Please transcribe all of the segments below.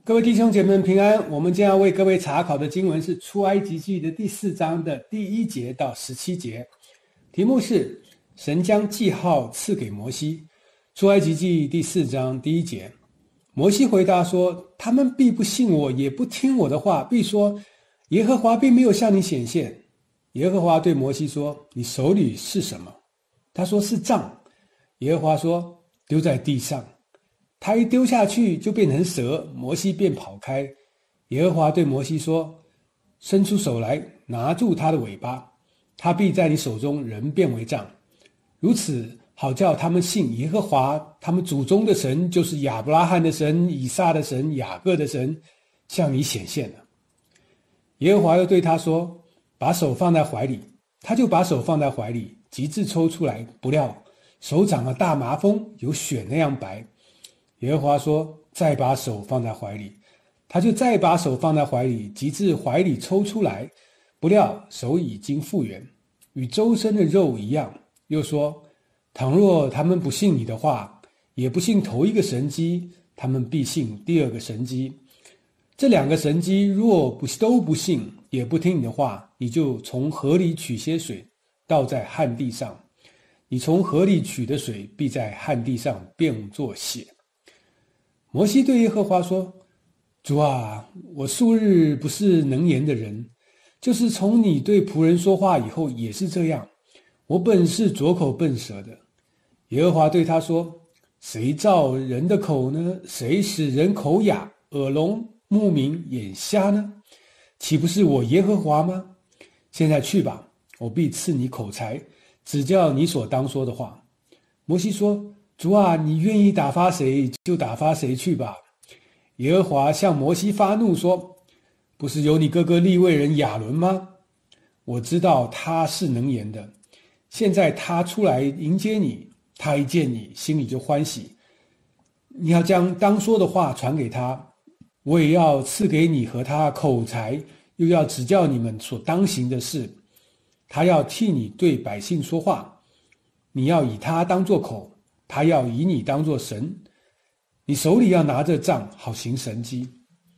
各位弟兄姐妹们平安，我们将要为各位查考的经文是出埃及记的第4章的第1节到17节，题目是神将记号赐给摩西。出埃及记第4章第1节，摩西回答说，他们必不信我，也不听我的话，必说耶和华并没有向你显现。耶和华对摩西说，你手里是什么？他说是杖。耶和华说，丢在地上。他一丢下去就变成蛇，摩西便跑开。耶和华对摩西说，伸出手来，拿住他的尾巴，他必在你手中人变为杖。如此好叫他们信耶和华他们祖宗的神，就是亚伯拉罕的神、以撒的神、雅各的神，向你显现了。耶和华又对他说，把手放在怀里。他就把手放在怀里，极致抽出来，不料手长了大麻风，有血那样白。耶和华说，再把手放在怀里。他就再把手放在怀里，极致怀里抽出来，不料手已经复原，与周身的肉一样。又说，倘若他们不信你的话，也不信头一个神迹，他们必信第二个神迹。这2个神迹若都不信，也不听你的话，你就从河里取些水，倒在旱地上。你从河里取的水，必在旱地上变作血。摩西对耶和华说，主啊，我素日不是能言的人，就是从你对仆人说话以后也是这样，我本是拙口笨舌的。耶和华对他说，谁造人的口呢？谁使人口哑、耳聋、目明、眼瞎呢？岂不是我耶和华吗？现在去吧，我必赐你口才，指教你所当说的话。摩西说，主啊，你愿意打发谁就打发谁去吧。耶和华向摩西发怒说，不是有你哥哥利未人亚伦吗？我知道他是能言的，现在他出来迎接你，他一见你，心里就欢喜。你要将当说的话传给他，我也要赐给你和他口才，又要指教你们所当行的事。他要替你对百姓说话，你要以他当作口，他要以你当作神。你手里要拿着杖，好行神迹。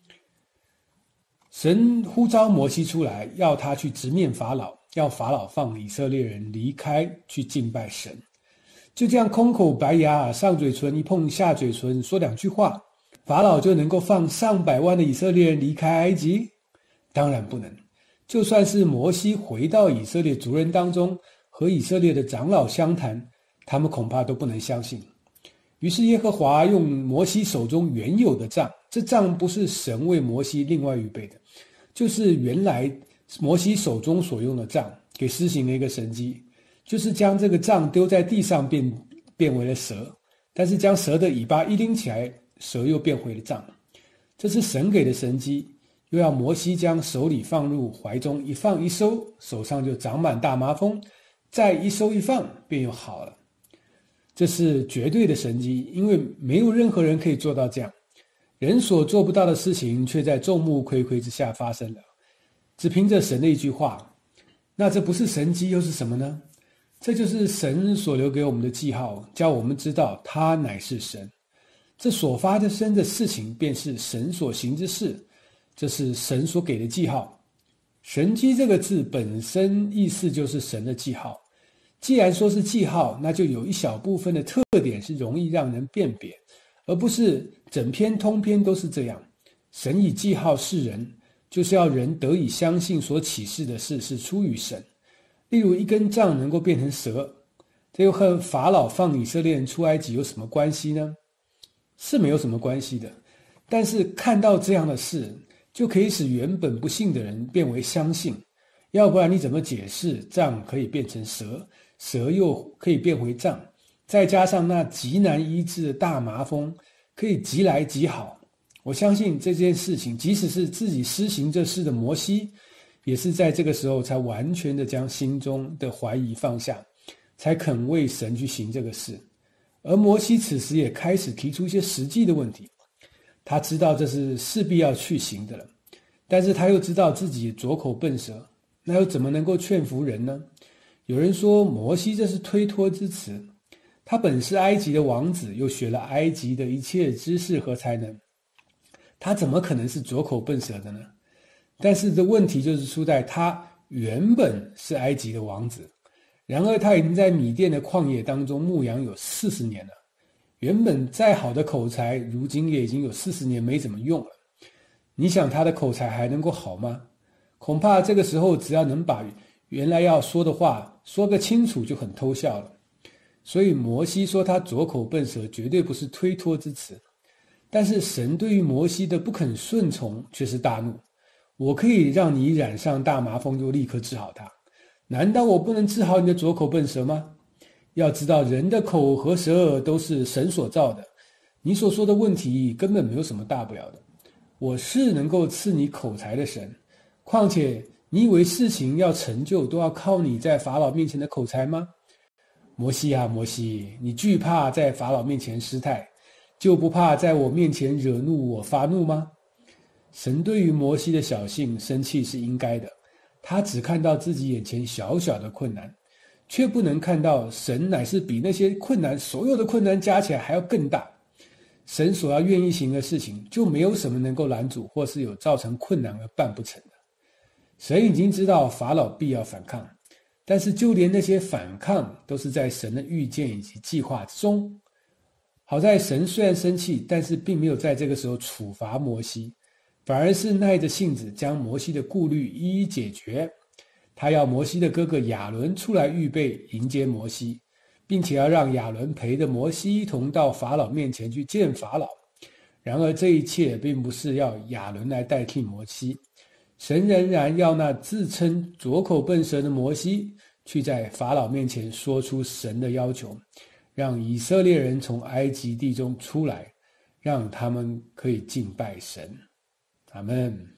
神呼召摩西出来，要他去直面法老，要法老放以色列人离开，去敬拜神。就这样空口白牙，上嘴唇一碰下嘴唇，说2句话，法老就能够放上百万的以色列人离开埃及？当然不能。就算是摩西回到以色列族人当中，和以色列的长老相谈，他们恐怕都不能相信。于是耶和华用摩西手中原有的杖，这杖不是神为摩西另外预备的，就是原来摩西手中所用的杖，给施行了一个神迹，就是将这个杖丢在地上变为了蛇，但是将蛇的尾巴一拎起来，蛇又变回了杖。这是神给的神迹，又要摩西将手里放入怀中，一放一收，手上就长满大麻风，再一收一放，便又好了。这是绝对的神迹，因为没有任何人可以做到这样，人所做不到的事情却在众目睽睽之下发生了，只凭着神的一句话。那这不是神迹又是什么呢？这就是神所留给我们的记号，叫我们知道他乃是神。这所发生的事情便是神所行之事，这是神所给的记号。神迹这个字本身意思就是神的记号。既然说是记号，那就有一小部分的特点是容易让人辨别，而不是整篇通篇都是这样。神以记号示人，就是要人得以相信所启示的事是出于神。例如一根杖能够变成蛇，这又和法老放以色列人出埃及有什么关系呢？是没有什么关系的，但是看到这样的事，就可以使原本不信的人变为相信。要不然你怎么解释杖可以变成蛇，蛇又可以变回杖，再加上那极难医治的大麻风可以极来极好？我相信这件事情，即使是自己施行这事的摩西，也是在这个时候才完全的将心中的怀疑放下，才肯为神去行这个事。而摩西此时也开始提出一些实际的问题，他知道这是势必要去行的了，但是他又知道自己拙口笨舌，那又怎么能够劝服人呢？有人说摩西这是推脱之词，他本是埃及的王子，又学了埃及的一切知识和才能， 他怎么可能是拙口笨舌的呢？但是这问题就是出在他原本是埃及的王子，然而他已经在米甸的旷野当中牧羊有40年了。原本再好的口才，如今也已经有40年没怎么用了。你想他的口才还能够好吗？恐怕这个时候只要能把原来要说的话说个清楚就很偷笑了。所以摩西说他拙口笨舌绝对不是推脱之词，但是神对于摩西的不肯顺从却是大怒。我可以让你染上大麻风就立刻治好他，难道我不能治好你的拙口笨舌吗？要知道人的口和舌都是神所造的，你所说的问题根本没有什么大不了的。我是能够赐你口才的神，况且你以为事情要成就都要靠你在法老面前的口才吗？摩西啊摩西，你惧怕在法老面前失态，就不怕在我面前惹怒我发怒吗？神对于摩西的小性生气是应该的，他只看到自己眼前小小的困难，却不能看到神乃是比那些困难所有的困难加起来还要更大。神所要愿意行的事情，就没有什么能够拦阻或是有造成困难而办不成的。神已经知道法老必要反抗，但是就连那些反抗都是在神的预见以及计划之中。好在神虽然生气，但是并没有在这个时候处罚摩西，反而是耐着性子将摩西的顾虑一一解决。他要摩西的哥哥亚伦出来预备迎接摩西，并且要让亚伦陪着摩西一同到法老面前去见法老。然而这一切并不是要亚伦来代替摩西，神仍然要那自称拙口笨舌的摩西去在法老面前说出神的要求，让以色列人从埃及地中出来，让他们可以敬拜神。阿们。